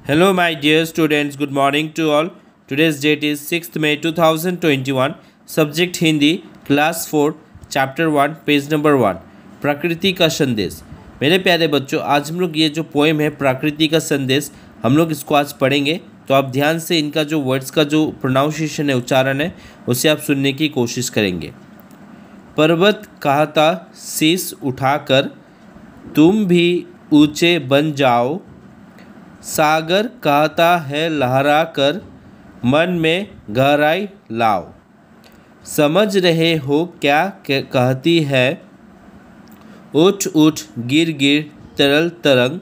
Hello, my dear students. Good morning to all. Today's date is 6th May 2021. Subject Hindi, Class 4, Chapter 1, page number 1. प्रकृति का संदेश. मेरे प्यारे बच्चों, आज हम लोग ये जो पोएम है प्रकृति का संदेश, हम लोग इसको आज पढ़ेंगे. तो आप ध्यान से इनका जो वर्ड्स का जो प्रोनाउंसिएशन है, उच्चारण है, उसे आप सुनने की कोशिश करेंगे. पर्वत कहता शीश उठाकर तुम भी ऊंचे बन जाओ, सागर कहता है लहरा कर मन में गहराई लाओ. समझ रहे हो क्या कहती है, उठ उठ गिर गिर तरल तरंग,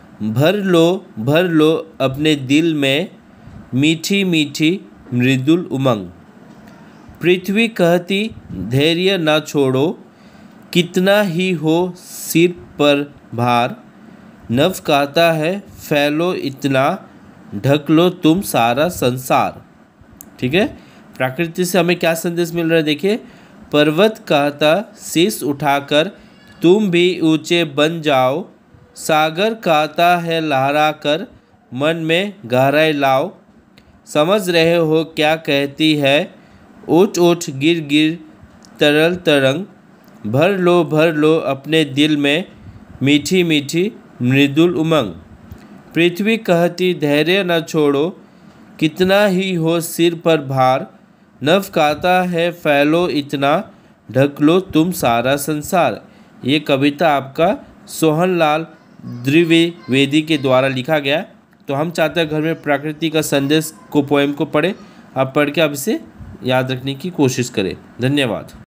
भर लो अपने दिल में मीठी मीठी मृदुल उमंग. पृथ्वी कहती धैर्य न छोड़ो, कितना ही हो सिर पर भार. नभ कहता है फैलो इतना, ढक लो तुम सारा संसार. ठीक है, प्रकृति से हमें क्या संदेश मिल रहा है देखिए. पर्वत कहता शीश उठाकर तुम भी ऊंचे बन जाओ, सागर कहता है लहरा कर मन में गहराई लाओ. समझ रहे हो क्या कहती है, उठ उठ गिर गिर तरल तरंग, भर लो अपने दिल में मीठी मीठी मृदुल उमंग. पृथ्वी कहती धैर्य न छोड़ो, कितना ही हो सिर पर भार. नभ कहता है फैलो इतना, ढक लो तुम सारा संसार. ये कविता आपका सोहनलाल द्विवेदी के द्वारा लिखा गया. तो हम चाहते हैं घर में प्रकृति का संदेश को पोएम को पढ़ें. आप पढ़ के आप इसे याद रखने की कोशिश करें. धन्यवाद.